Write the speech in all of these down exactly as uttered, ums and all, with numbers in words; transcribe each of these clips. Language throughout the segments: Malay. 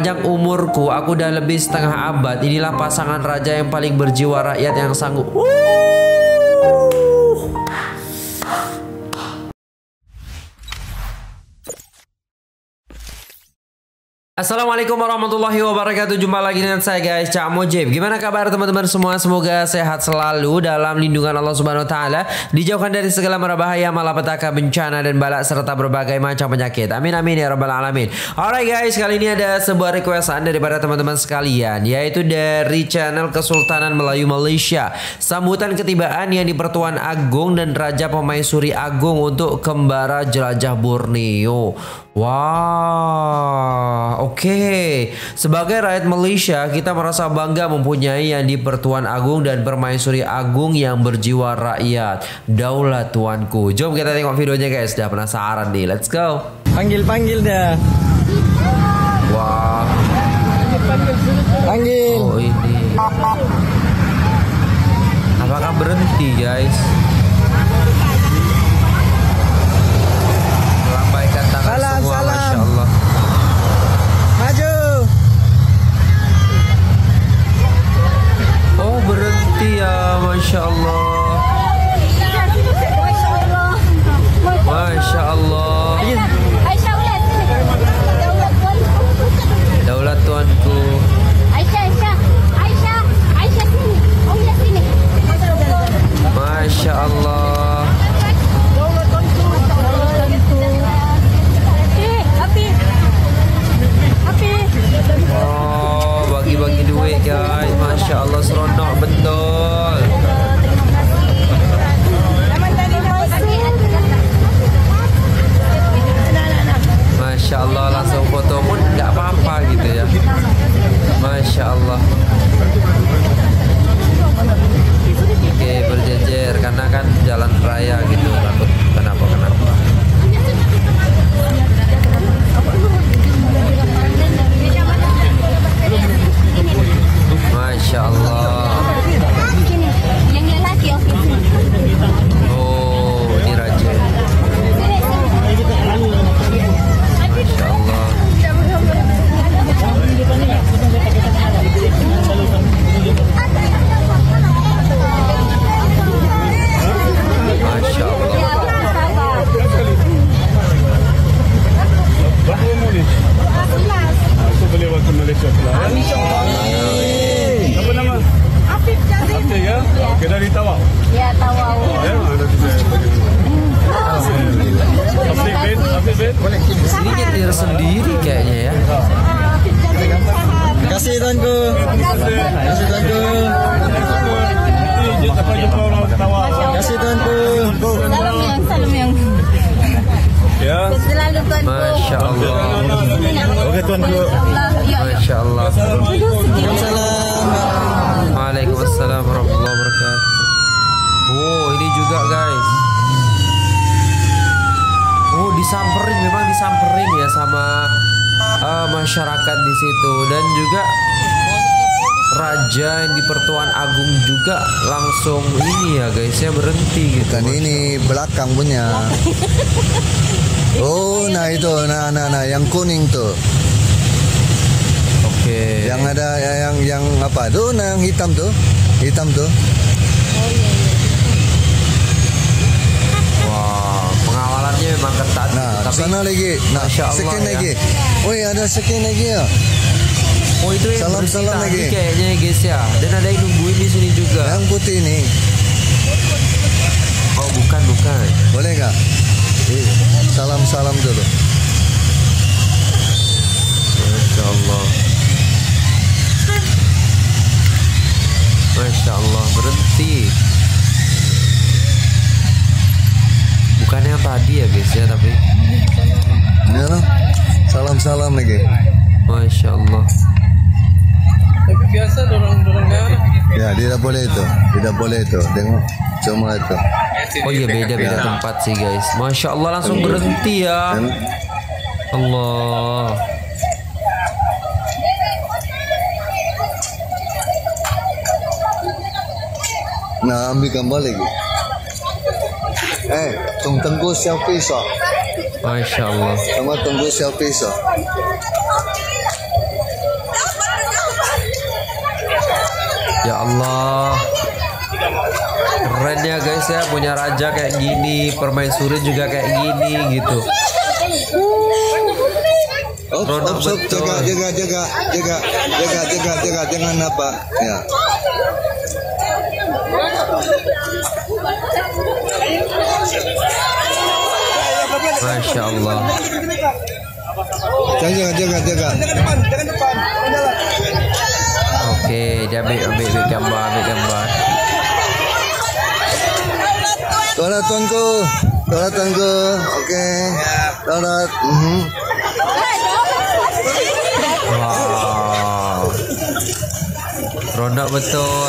sepanjang umurku, aku udah lebih setengah abad. Inilah pasangan raja yang paling berjiwa rakyat yang sanggup. Assalamualaikum warahmatullahi wabarakatuh. Jumpa lagi dengan saya guys, Cak Mujib. Gimana kabar teman-teman semua? Semoga sehat selalu dalam lindungan Allah Subhanahu wa taala, dijauhkan dari segala mara bahaya, malapetaka, bencana dan bala serta berbagai macam penyakit. Amin amin ya rabbal alamin. Alright guys, kali ini ada sebuah requestan daripada teman-teman sekalian, yaitu dari channel Kesultanan Melayu Malaysia. Sambutan ketibaan yang di Pertuan Agong dan Raja Pemaisuri Agung untuk kembara jelajah Borneo. Wah, wow, oke. Okay. Sebagai rakyat Malaysia, kita merasa bangga mempunyai yang di Pertuan Agong dan Permaisuri Agung yang berjiwa rakyat. Daulat tuanku. Jom kita tengok videonya guys. Dah penasaran nih. Let's go. Panggil-panggil dah. Wah. Panggil. Oh ini. Apakah berhenti guys? Melambaikan tangan salam, semua, salam. Masya Allah. Maju. Oh berhenti ya, Masya Allah. Masya Allah. Daulat tuanku. Masya Allah. Oh, bagi-bagi duit guys. Masya Allah, seronok betul. Masya Allah, langsung foto pun nggak apa-apa gitu ya. Masya Allah. Oke, berjejer karena kan jalan raya gitu. Takut kenapa-kenapa. Masya Allah. Oh, ini raja. Masya Allah. Masya Allah. Aku boleh waktu Malaysia pulang. Apa nama? Afif Jazim. Afif ya? Oke, dari Tawau. Ya, Tawau. Ya, ada tiga. Afif bin, Afif bin. Ini nyetir sendiri kayaknya ya. Afif Jazim sahabat. Terima kasih tuanku. Terima kasih tuanku. Nanti sampai jumpa orang Tawau. Terima kasih tuanku. Salam yang, salam yang. Ya. Selalu tuanku. Masya Allah. Oke tuanku. Ya, ya. Masya Allah. Salam. Waalaikumsalam warahmatullahi wabarakatuh. Oh ini juga guys. Oh disamperin, memang disamperin ya sama uh, masyarakat di situ, dan juga raja yang di Pertuan Agung juga langsung ini ya guys ya, berhenti gitu. Kan ini belakang punya. Oh, nah itu, nah nah nah yang kuning tuh. Oke. Yang ada yang yang apa? Tuh, nah yang hitam tuh. Hitam tuh. Wah, pengawalannya memang ketat. Nah, tapi sana lagi. Nah, Masya Allah sekian ya. lagi. Woi, ada sekian lagi ya. Oh itu yang Salam, bersih salam tadi lagi. kayaknya ya guys ya. Dan ada yang nungguin di sini juga. Yang putih nih. Oh bukan bukan. Boleh nggak? Salam-salam dulu. Masya Allah. Masya Allah, berhenti. Bukan yang tadi ya guys ya, tapi Ya, no? Salam-salam lagi. Masya Allah. Biasa dorong-dorong darah. Ya, tidak boleh itu. Tidak boleh itu. Tengok cuma itu. Oh iya, beda-beda tempat sih guys. Masya Allah, langsung berhenti ya. Dan Allah. nah, ambil gambar lagi. Eh, tunggu tunggu selfie so. Masya Allah. Sama tunggu selfie so. Ya Allah, keren ya guys ya, punya raja kayak gini, permaisuri juga kayak gini gitu. Op, op, op, jaga, jaga, jaga, jaga, jaga, jaga, jaga, jangan apa, ya. Masya Allah. Jaga, jaga, jaga. Oke, dia ambil, ambil, ambil gambar, ambil gambar. Torat tuanku, torat tuanku, oke, torat. Mhm. Wow, ronok betul.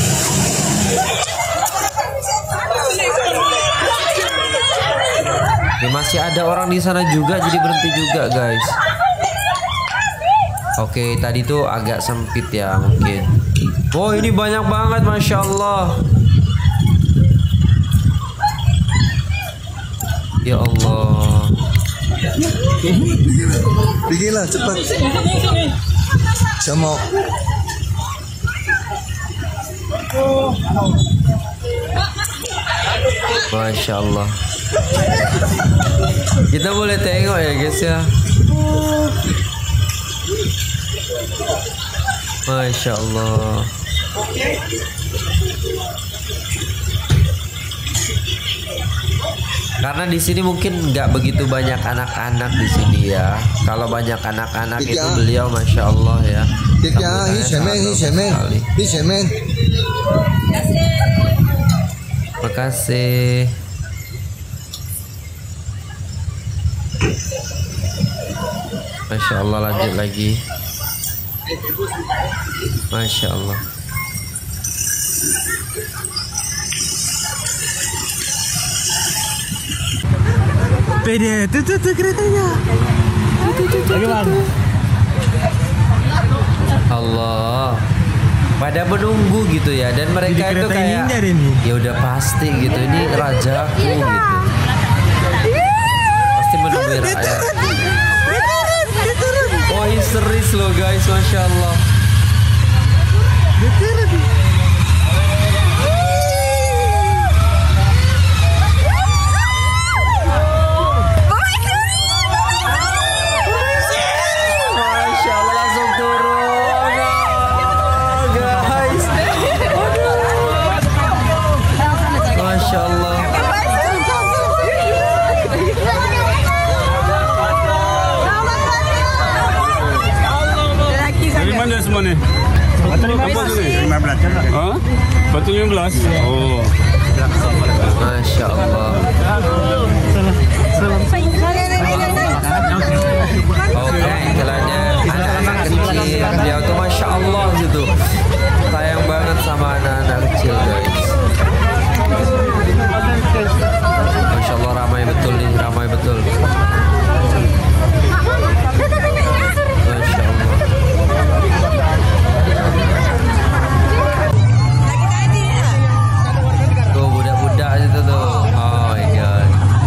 Ya, masih ada orang di sana juga, jadi berhenti juga guys. Oke, tadi tuh agak sempit ya mungkin. Oh, ini banyak banget, masya Allah. Ya Allah. Pergilah cepat. Sama. Masya Allah. Kita boleh tengok ya guys ya. Masya Allah. Karena di sini mungkin nggak begitu banyak anak-anak di sini ya. Kalau banyak anak-anak itu beliau masya Allah ya. Ya, ini semen, ini semen, ini semen. Makasih. Masya Allah, lanjut lagi. Masya Allah. Pede, tuh tuh tuh keretanya. Bagaimana? Allah. Pada menunggu gitu ya, dan mereka itu kayak ya udah pasti gitu, ini rajaku gitu. Pasti menunggu rakyat. Oh, histeris loh guys, masya Allah. Masya Allah, langsung turun, guys. Masya Allah. Dari mana semua nih? Batu lima belas. Hah? Batu lima belas. Oh. Masya Allah. Oke, istilahnya anak-anak kecil, dia tuh masya Allah gitu, sayang banget sama anak-anak kecil guys. Masya Allah, ramai betul nih, ramai betul. Masya Allah. Tuh budak-budak itu tuh. Oh my god.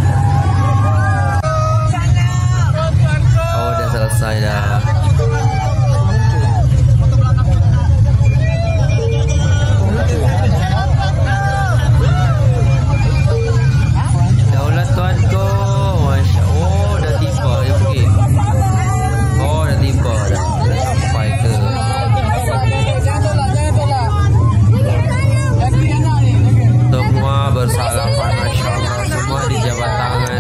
Oh, udah selesai dah. Daulat tuanku. Masya Allah. Oh, dah tiba ya mungkin. Oh, dah tiba dah. Dah sampai ke. Semua bersalaman, masya Allah. Semua dijabat tangan.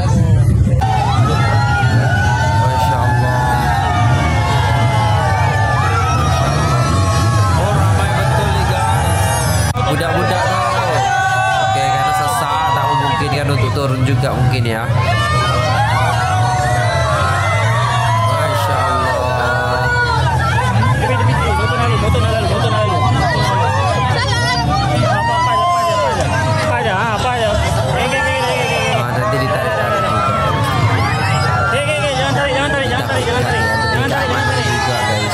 Masya Allah. Masya Allah. Oh, ramai betul nih guys. Budak-budak tuh. Oke, karena sesak, tak memungkinkan untuk turun juga mungkin ya. Masya Allah. Ah, nanti ditarik-tarik juga. Juga guys.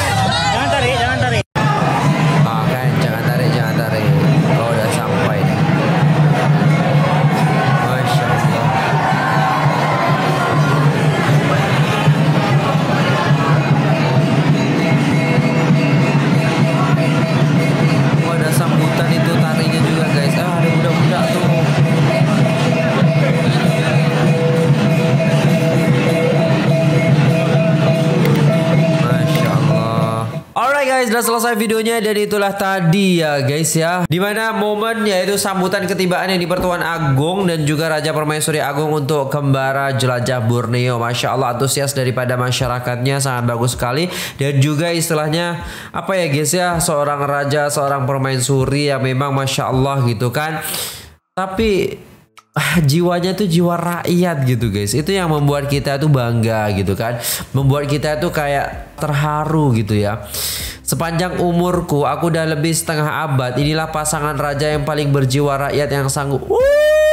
Ah, kan, jangan tarik, jangan tarik. Oh, udah sampai nih. Masya Allah. sudah selesai videonya dan itulah tadi ya guys ya, dimana momen yaitu sambutan ketibaan yang di Pertuan Agung dan juga Raja Permaisuri Agung untuk kembara jelajah Borneo. Masya Allah, antusias daripada masyarakatnya sangat bagus sekali. Dan juga istilahnya apa ya guys ya, seorang raja, seorang permaisuri yang memang Masya Allah gitu kan, tapi ah, jiwanya tuh jiwa rakyat gitu guys. Itu yang membuat kita tuh bangga gitu kan, membuat kita tuh kayak terharu gitu ya. Sepanjang umurku, aku udah lebih setengah abad, inilah pasangan raja yang paling berjiwa rakyat yang sanggup. Uh.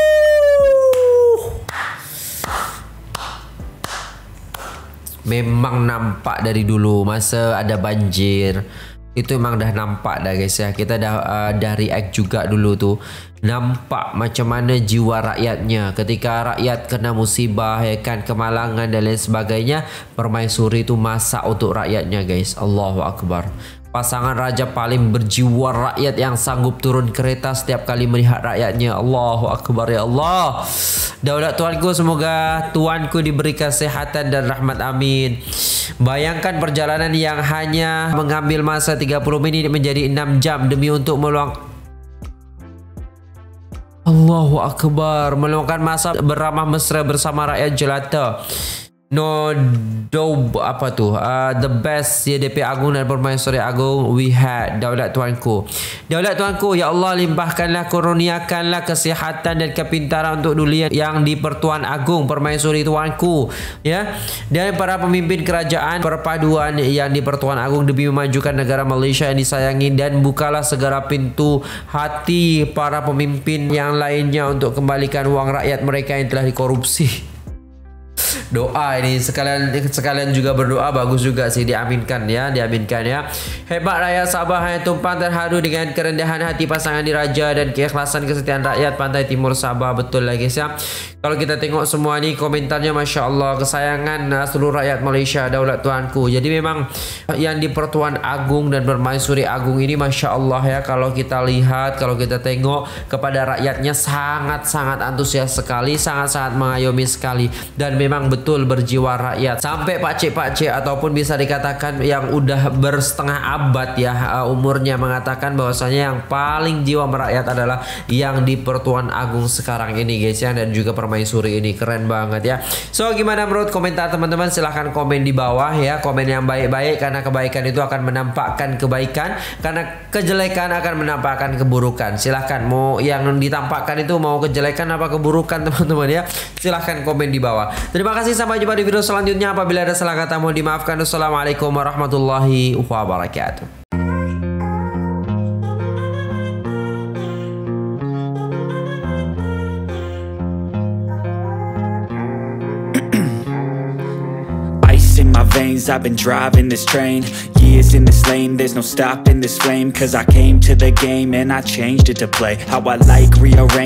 Memang nampak dari dulu masa ada banjir, itu emang dah nampak dah guys ya. Kita dah uh, dah react juga dulu tuh, nampak macam mana jiwa rakyatnya ketika rakyat kena musibah ya kan, kemalangan dan lain sebagainya. Permaisuri itu masak untuk rakyatnya guys. Allahu Akbar. Pasangan raja paling berjiwa rakyat yang sanggup turun kereta setiap kali melihat rakyatnya. Allahu Akbar ya Allah. Daulat Tuanku, semoga Tuanku diberi kesehatan dan rahmat, amin. Bayangkan perjalanan yang hanya mengambil masa tiga puluh menit menjadi enam jam demi untuk meluang Allahu Akbar, meluangkan masa beramah mesra bersama rakyat jelata. No do apa tuh uh, the best Y D P Agung dan Permaisuri Agung we had. Daulat Tuanku, Daulat Tuanku, ya Allah limpahkanlah, kurniakanlah kesihatan dan kepintaran untuk duli yang di Pertuan Agung, Permaisuri Tuanku ya, dan para pemimpin kerajaan perpaduan yang di Pertuan Agung demi memajukan negara Malaysia yang disayangi. Dan bukalah segala pintu hati para pemimpin yang lainnya untuk kembalikan uang rakyat mereka yang telah dikorupsi. Doa ini sekalian sekalian juga berdoa, bagus juga sih, diaminkan ya, diaminkan ya. Hebat rakyat Sabah yang tumpang terharu dengan kerendahan hati pasangan diraja dan keikhlasan kesetiaan rakyat Pantai Timur Sabah. Betul lah guys ya. Kalau kita tengok semua ni komentarnya Masya Allah, kesayangan seluruh rakyat Malaysia, Daulat Tuanku. Jadi memang yang di Pertuan Agung dan Permaisuri Agung ini Masya Allah ya, kalau kita lihat, kalau kita tengok kepada rakyatnya sangat-sangat antusias sekali, sangat-sangat mengayomi sekali, dan memang betul berjiwa rakyat. Sampai pakcik-pakcik ataupun bisa dikatakan yang udah bersetengah abad ya umurnya mengatakan bahwasanya yang paling jiwa merakyat adalah yang di Pertuan Agung sekarang ini guys ya, dan juga Permaisuri ini. Keren banget ya. So gimana menurut komentar teman-teman? Silahkan komen di bawah ya, komen yang baik-baik, karena kebaikan itu akan menampakkan kebaikan, karena kejelekan akan menampakkan keburukan. Silahkan mau yang ditampakkan itu mau kejelekan apa keburukan teman-teman ya, silahkan komen di bawah. Terima kasih, sampai jumpa di video selanjutnya. Apabila ada salah kata mohon dimaafkan. Assalamualaikum warahmatullahi wabarakatuh. In my veins, I've been driving this train, years in this lane, there's no stopping this flame, cause I came to the game and I changed it to play how I like, rearrange